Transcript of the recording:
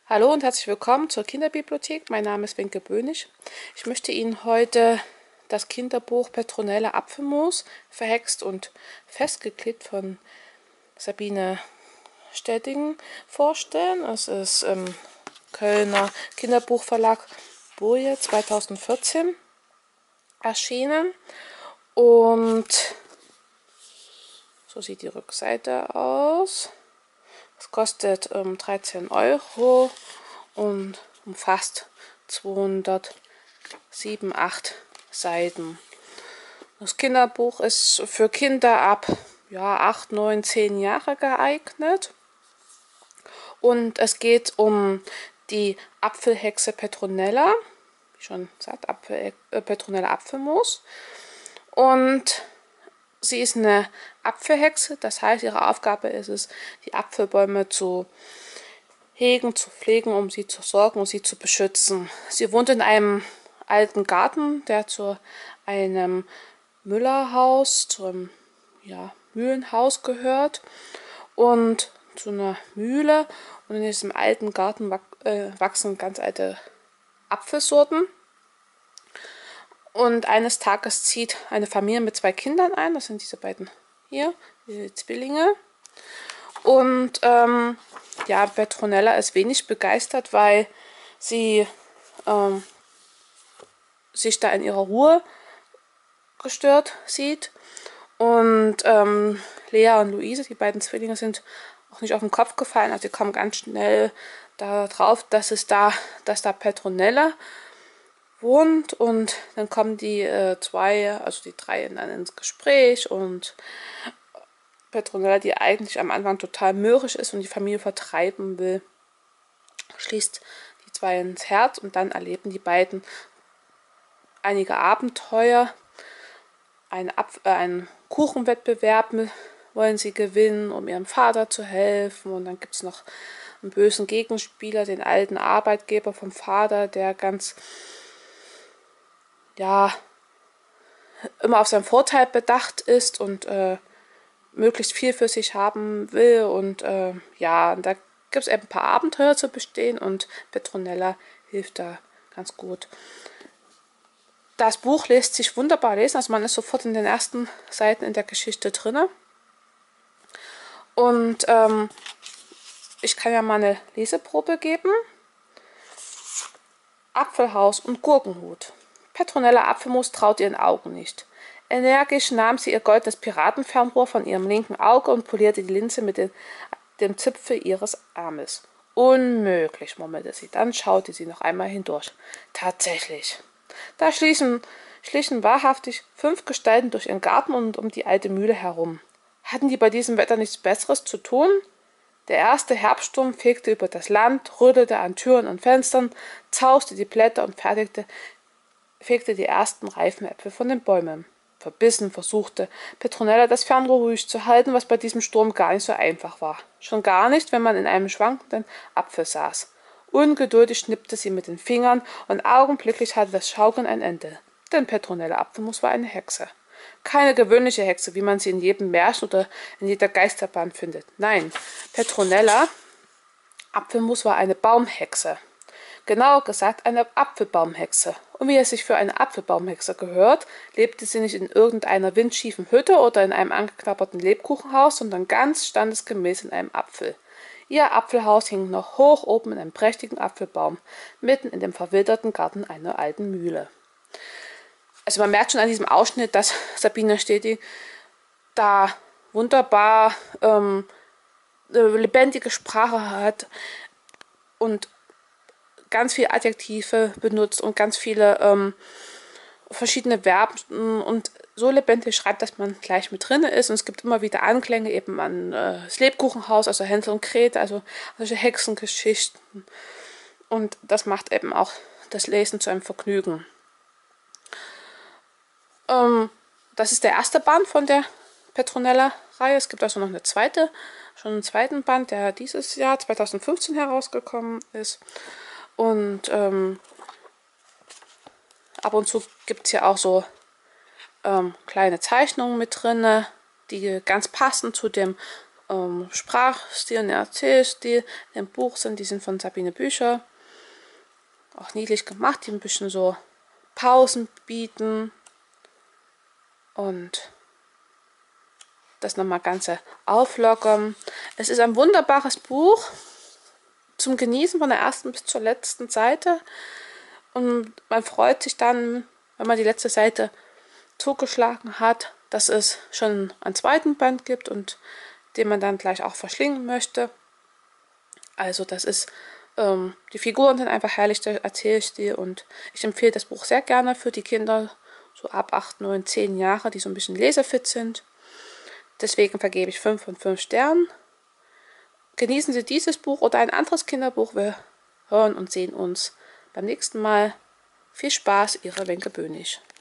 Hallo und herzlich willkommen zur Kinderbibliothek. Mein Name ist Wenke Bönig. Ich möchte Ihnen heute das Kinderbuch Petronella Apfelmus, verhext und festgeklebt von Sabine Stedding vorstellen. Es ist im Kölner Kinderbuchverlag Boje 2014 erschienen. Und so sieht die Rückseite aus. Es kostet 13 € und umfasst 287 Seiten. Das Kinderbuch ist für Kinder ab 8, 9, 10 Jahre geeignet. Und es geht um die Apfelhexe Petronella, wie schon gesagt, Petronella Apfelmus. Und sie ist eine Apfelhexe, das heißt, ihre Aufgabe ist es, die Apfelbäume zu hegen, zu pflegen, um sie zu sorgen und sie zu beschützen. Sie wohnt in einem alten Garten, der zu einem Müllerhaus, zu einem Mühlenhaus gehört und zu einer Mühle. Und in diesem alten Garten wachsen ganz alte Apfelsorten. Und eines Tages zieht eine Familie mit 2 Kindern ein. Das sind diese beiden hier, die Zwillinge. Und Petronella ist wenig begeistert, weil sie sich da in ihrer Ruhe gestört sieht. Und Lea und Luise, die beiden Zwillinge, sind auch nicht auf den Kopf gefallen. Also sie kommen ganz schnell darauf, dass da Petronella wohnt, und dann kommen die die drei dann ins Gespräch, und Petronella, die eigentlich am Anfang total mürrisch ist und die Familie vertreiben will, schließt die 2 ins Herz, und dann erleben die beiden einige Abenteuer. Einen Kuchenwettbewerb wollen sie gewinnen, um ihrem Vater zu helfen, und dann gibt es noch einen bösen Gegenspieler, den alten Arbeitgeber vom Vater, der ganz immer auf seinen Vorteil bedacht ist und möglichst viel für sich haben will. Und da gibt es eben ein paar Abenteuer zu bestehen, und Petronella hilft da ganz gut. Das Buch lässt sich wunderbar lesen, also man ist sofort in den ersten Seiten in der Geschichte drin. Und ich kann ja mal eine Leseprobe geben. Apfelhaus und Gurkenhut. Petronella Apfelmus traut ihren Augen nicht. Energisch nahm sie ihr goldenes Piratenfernrohr von ihrem linken Auge und polierte die Linse mit dem Zipfel ihres Armes. Unmöglich, murmelte sie. Dann schaute sie noch einmal hindurch. Tatsächlich. Da schlichen wahrhaftig 5 Gestalten durch ihren Garten und um die alte Mühle herum. Hatten die bei diesem Wetter nichts Besseres zu tun? Der erste Herbststurm fegte über das Land, rüttelte an Türen und Fenstern, zauste die Blätter und fegte die ersten reifen Äpfel von den Bäumen. Verbissen versuchte Petronella, das Fernrohr ruhig zu halten, was bei diesem Sturm gar nicht so einfach war. Schon gar nicht, wenn man in einem schwankenden Apfel saß. Ungeduldig schnippte sie mit den Fingern, und augenblicklich hatte das Schaukeln ein Ende. Denn Petronella Apfelmus war eine Hexe. Keine gewöhnliche Hexe, wie man sie in jedem Märchen oder in jeder Geisterbahn findet. Nein, Petronella Apfelmus war eine Baumhexe. Genauer gesagt eine Apfelbaumhexe. Und wie es sich für eine Apfelbaumhexe gehört, lebte sie nicht in irgendeiner windschiefen Hütte oder in einem angeknabberten Lebkuchenhaus, sondern ganz standesgemäß in einem Apfel. Ihr Apfelhaus hing noch hoch oben in einem prächtigen Apfelbaum, mitten in dem verwilderten Garten einer alten Mühle. Also man merkt schon an diesem Ausschnitt, dass Sabine Stedding da wunderbar eine lebendige Sprache hat und ganz viele Adjektive benutzt und ganz viele verschiedene Verben und so lebendig schreibt, dass man gleich mit drin ist. Und es gibt immer wieder Anklänge eben an das Lebkuchenhaus, also Hänsel und Gretel, also solche Hexengeschichten. Und das macht eben auch das Lesen zu einem Vergnügen. Das ist der erste Band von der Petronella-Reihe. Es gibt also noch schon einen zweiten Band, der dieses Jahr 2015 herausgekommen ist. Und ab und zu gibt es ja auch so kleine Zeichnungen mit drin, die ganz passen zu dem Sprachstil und Erzählstil im Buch sind. Die sind von Sabine Bücher. Auch niedlich gemacht, die ein bisschen so Pausen bieten. Und das nochmal Ganze auflockern. Es ist ein wunderbares Buch zum Genießen von der ersten bis zur letzten Seite. Und man freut sich dann, wenn man die letzte Seite zugeschlagen hat, dass es schon einen zweiten Band gibt und den man dann gleich auch verschlingen möchte. Also das ist, die Figuren sind einfach herrlich, der Erzählstil, und ich empfehle das Buch sehr gerne für die Kinder, so ab 8, 9, 10 Jahre, die so ein bisschen lesefit sind. Deswegen vergebe ich 5 von 5 Sternen. Genießen Sie dieses Buch oder ein anderes Kinderbuch. Wir hören und sehen uns beim nächsten Mal. Viel Spaß, Ihre Wenke Bönig.